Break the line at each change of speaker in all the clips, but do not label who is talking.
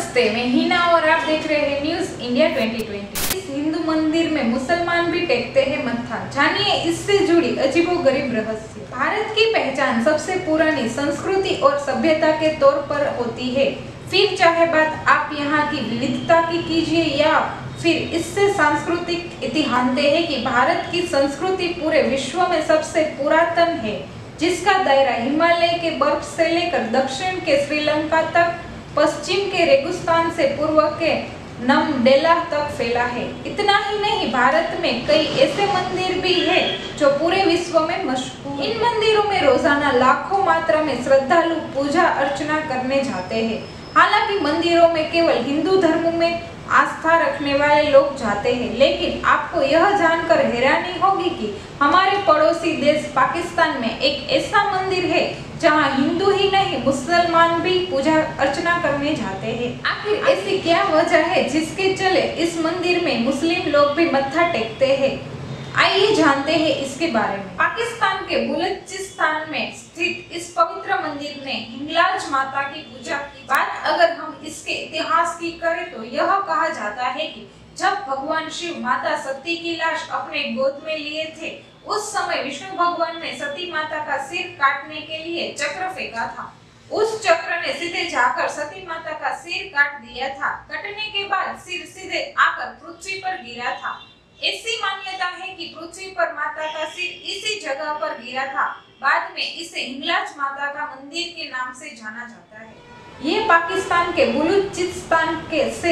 नमस्ते, मैं हिना और आप देख रहे हैं न्यूज इंडिया 2020। इस हिंदू मंदिर में मुसलमान भी टेकते हैं मत्था। जानिए इससे जुड़ी अजीबोगरीब रहस्य। भारत की पहचान सबसे पुरानी संस्कृति और सभ्यता के तौर पर होती है। फिर चाहे बात आप यहाँ की विविधता की कीजिए या फिर इससे सांस्कृतिक इतिहास मानते हैं कि भारत की संस्कृति पूरे विश्व में सबसे पुरातन है, जिसका दायरा हिमालय के बर्फ से लेकर दक्षिण के श्रीलंका तक, पश्चिम के रेगिस्तान से पूर्व के नमडेला तक फैला है। इतना ही नहीं, भारत में कई ऐसे मंदिर भी हैं जो पूरे विश्व में मशहूर। इन मंदिरों में रोजाना लाखों मात्रा में श्रद्धालु पूजा अर्चना करने जाते हैं। हालांकि मंदिरों में केवल हिंदू धर्म में आस्था रखने वाले लोग जाते हैं, लेकिन आपको यह जानकर हैरानी होगी कि हमारे पड़ोसी देश पाकिस्तान में एक ऐसा मंदिर है जहां हिंदू ही नहीं मुसलमान भी पूजा अर्चना करने जाते हैं। आखिर ऐसी क्या वजह है जिसके चले इस मंदिर में मुस्लिम लोग भी मत्था टेकते हैं? आइए जानते हैं इसके बारे में। पाकिस्तान के बलूचिस्तान में स्थित इस पवित्र मंदिर ने हिंगलाज माता की पूजा की। बात अगर हम इसके इतिहास की करें तो यह कहा जाता है कि जब भगवान शिव माता सती की लाश अपने गोद में लिए थे, उस समय विष्णु भगवान ने सती माता का सिर काटने के लिए चक्र फेंका था। उस चक्र ने सीधे जाकर सती माता का सिर काट दिया था। कटने के बाद सिर सीधे आकर पृथ्वी पर गिरा था। ऐसी मान्यता है कि पृथ्वी पर माता का सिर इसी जगह पर गिरा था। बाद में इसे हिंगलाज माता का मंदिर के नाम से जाना जाता है। ये पाकिस्तान के बलूचिस्तान के से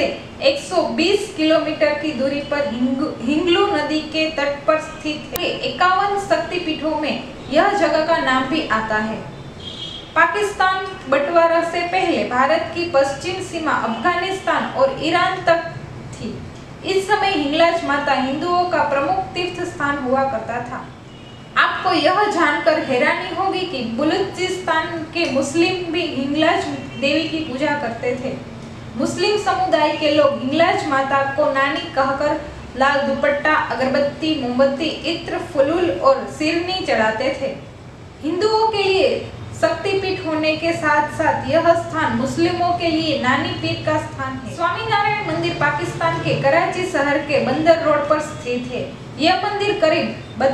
120 किलोमीटर की दूरी पर हिंगलू नदी के तट पर स्थित है। 51 शक्तिपीठों में यह जगह का नाम भी आता है। पाकिस्तान बंटवारा से पहले भारत की पश्चिम सीमा अफगानिस्तान और ईरान तक थी। इस समय हिंगलाज माता हिंदुओं का प्रमुख तीर्थ स्थान हुआ करता था। आपको यह जानकर हैरानी होगी कि बलूचिस्तान के मुस्लिम भी हिंगलाज देवी की पूजा करते थे। मुस्लिम समुदाय के लोग हिंगलाज माता को नानी कहकर लाल दुपट्टा, अगरबत्ती, मोमबत्ती, इत्र, फुलूल और सिरनी चढ़ाते थे। हिंदुओं के लिए शक्तिपीठ होने के साथ साथ यह स्थान मुस्लिमों के लिए नानी पीर का स्थान है। स्वामीनारायण मंदिर पाकिस्तान के कराची शहर के बंदर रोड पर स्थित है। यह मंदिर करीब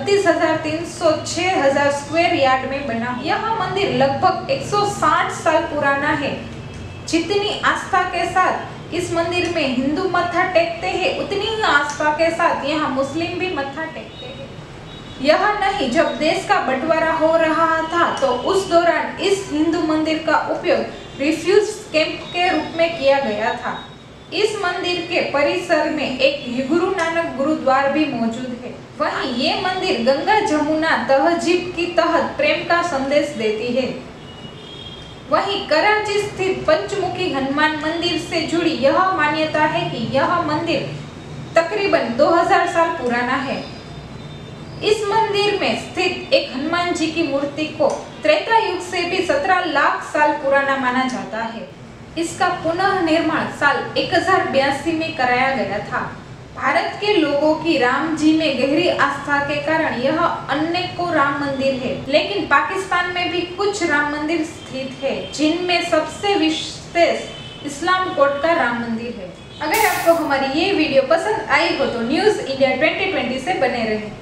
32,306 स्क्वायर यार्ड में बना। यह मंदिर लगभग 160 साल पुराना है। जितनी आस्था के साथ इस मंदिर में हिंदू मत्था टेकते हैं, उतनी ही आस्था के साथ यहाँ मुस्लिम भी मत्था टेकते हैं। यह नहीं, जब देश का बंटवारा हो रहा था तो उस दौरान इस हिंदू मंदिर का उपयोग रिफ्यूज कैंप के रूप में किया गया था। इस मंदिर के परिसर में एक गुरु नानक गुरुद्वारा भी मौजूद है। वहीं ये मंदिर गंगा जमुना तहजीब की तहत प्रेम का संदेश देती है। वहीं कराची स्थित पंचमुखी हनुमान मंदिर से जुड़ी यह मान्यता है कि यह मंदिर तकरीबन 2000 साल पुराना है। इस मंदिर में स्थित एक हनुमान जी की मूर्ति को त्रेता युग से भी 17 लाख साल पुराना माना जाता है। इसका पुनः निर्माण साल 1082 में कराया गया था। भारत के लोगों की राम जी में गहरी आस्था के कारण यह अनेकों राम मंदिर है, लेकिन पाकिस्तान में भी कुछ राम मंदिर स्थित है, जिनमें सबसे विशेष इस्लाम कोट का राम मंदिर है। अगर आपको हमारी ये वीडियो पसंद आई हो तो न्यूज इंडिया 2020 से बने रहें।